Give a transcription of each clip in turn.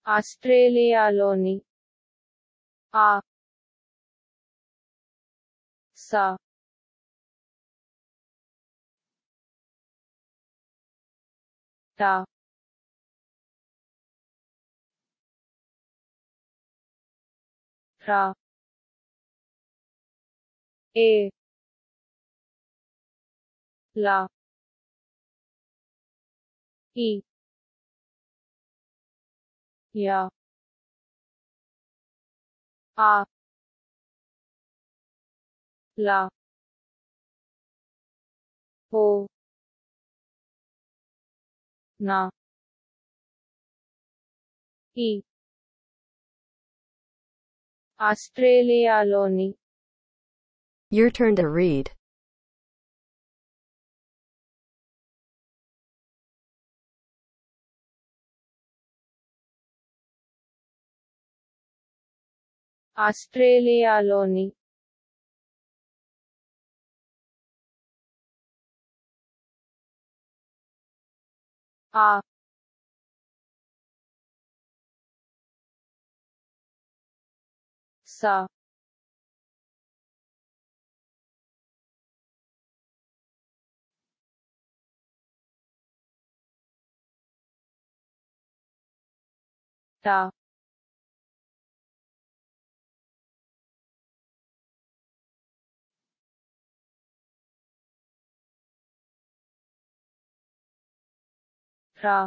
ఆస్ట్రేలియాలోని ఆ స ట ర ఏ ల ఈ య ఆ ల ఓ న ఈ ఆస్ట్రేలియాలోని Your turn to read. ఆస్ట్రేలియాలోని ఆ స ట ర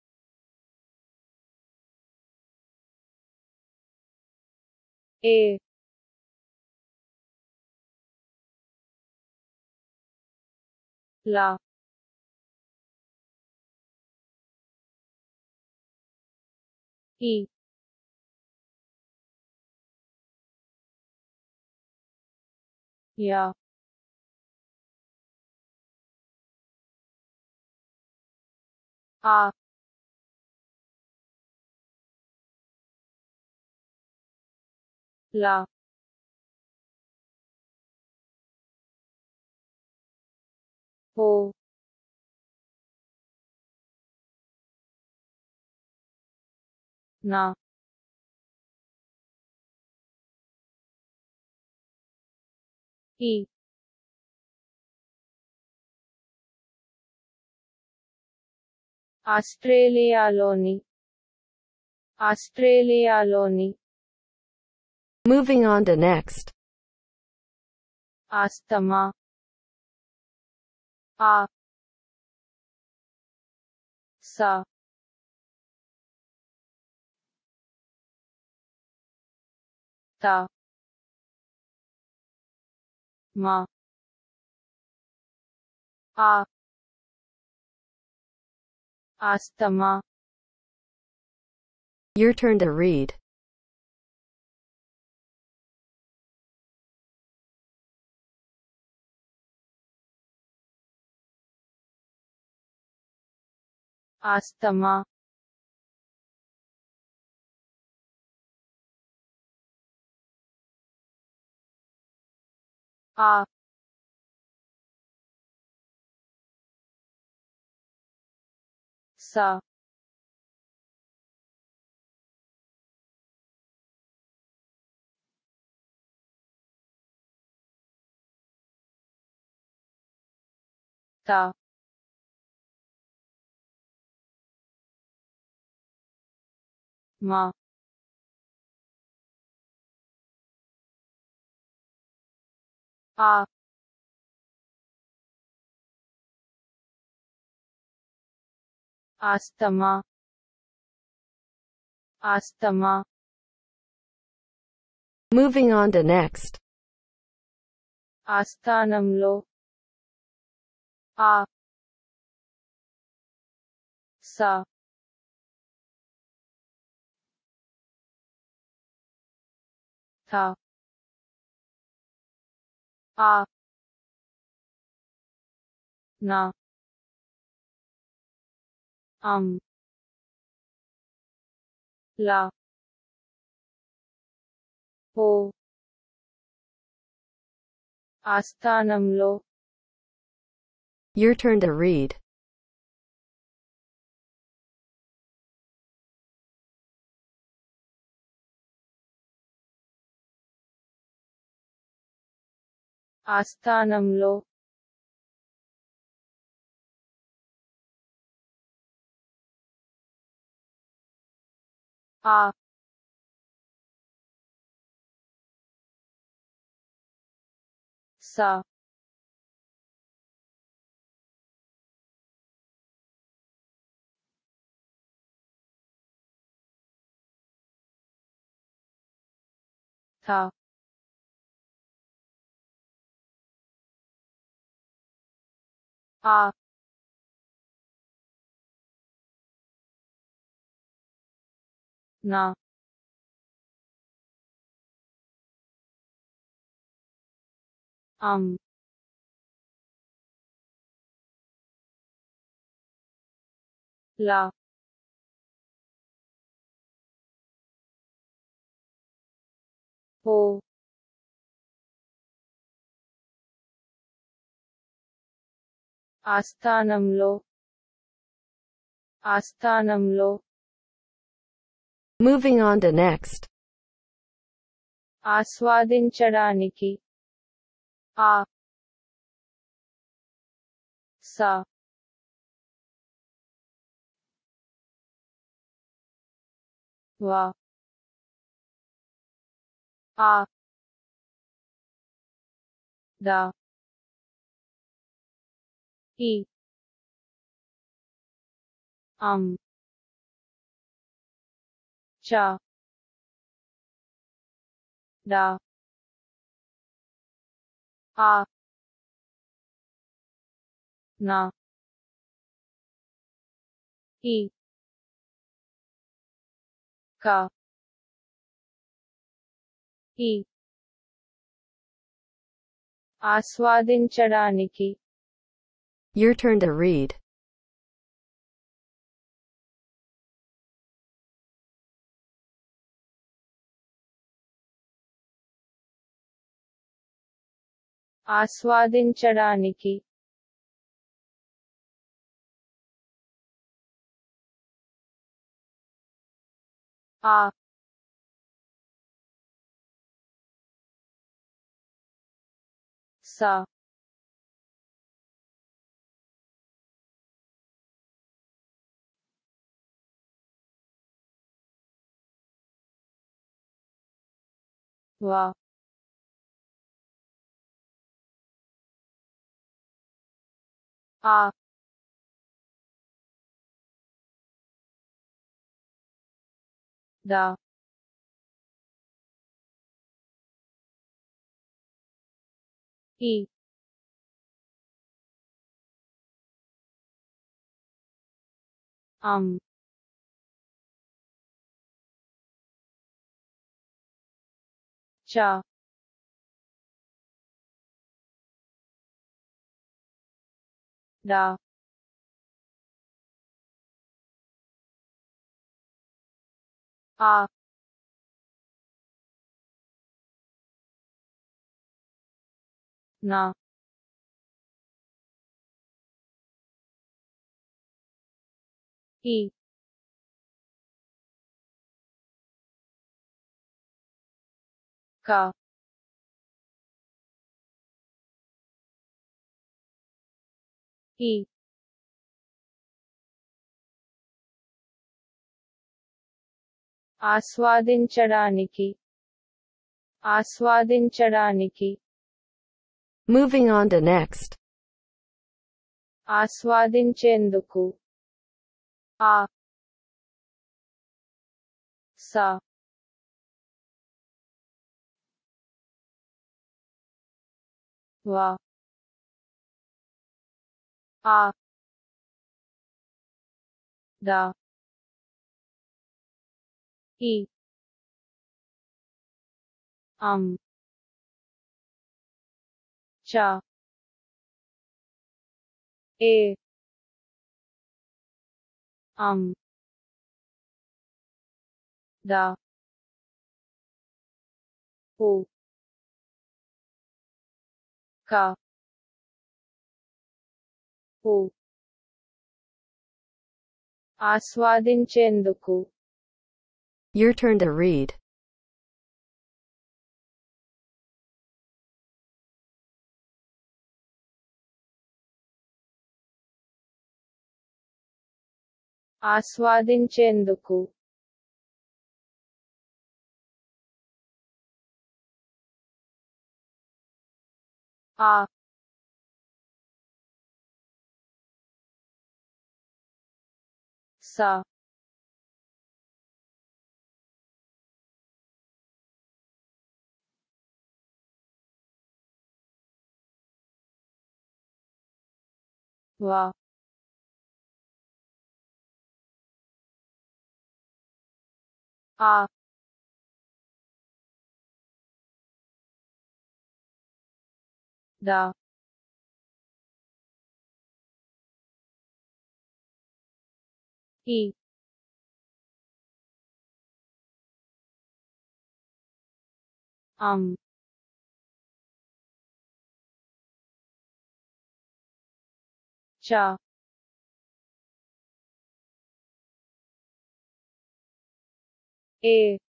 ఏ ల ఈ య ఆ ల ఓ న ఈ ఆస్ట్రేలియాలోని ఆస్ట్రేలియాలోని Moving on to next. Asthma ఆ స త మ ఆ asthma Your turn to read. Asthma ఆ స త మ ఆ asthma asthma Moving on to next. ఆస్థానంలో ఆ స థ ఆ న అం ల ఓ ఆస్థానంలో Your turn to read. ఆస్థానంలో ఆ సా థా ఆ నా అం లా పో ఆస్థానంలో ఆస్థానంలో Moving on to next. ఆస్వాదించడానికి ఆ సా వా ఆ దా ఈ అం చా డా ఆ నా ఈ కా ఈ ఆస్వాదించడానికి Your turn to read. ఆస్వాదించడానికి ఆ సా వా ఆ దా ఈ అం చా డా ఆ నా ఈ కా ఈ ఆస్వాదించడానికి ఆస్వాదించడానికి Moving on to next. ఆస్వాదించేందుకు ఆ సా వా ఆ దా ఈ అం చా ఏ అం దా పు కా పు ఆస్వాదించేందుకు Your turn to read. ఆస్వాదించేందుకు ఆ స వ ఆ ద ఈ చ ఏ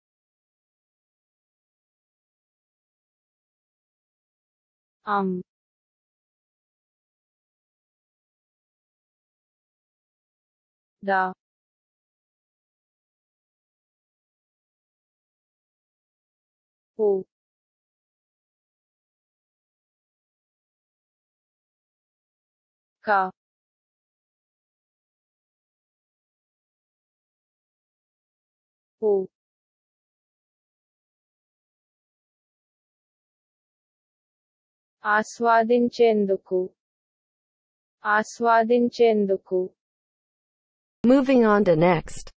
ద పు క పు ఆస్వాదించేందుకు ఆస్వాదించేందుకు Moving on to next.